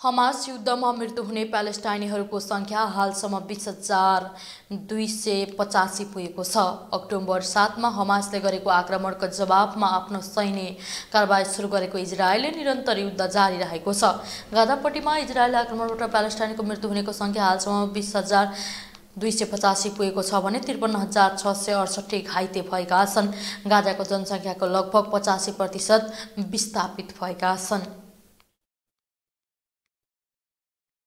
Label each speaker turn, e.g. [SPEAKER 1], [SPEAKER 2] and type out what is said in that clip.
[SPEAKER 1] Hamas युद्धमा मृत्यु हुने प्यालेस्टाइनीहरूको संख्या हालसम्म 20,285 पुगेको छ। अक्टोबर 7मा हमासले गरेको आक्रमणको जवाबमा आफ्नो सैन्य कारबाही सुरु गरेको इजरायलले निरन्तर युद्ध जारी राखेको छ। गाजापट्टीमा इजरायली आक्रमणबाट प्यालेस्टाइनीको मृत्यु हुनेको संख्या हालसम्म 20,285 पुगेको छ भने 53,668 घाइते भएका छन्। गाजाको जनसङ्ख्याको लगभग 85% विस्थापित भएका छन्।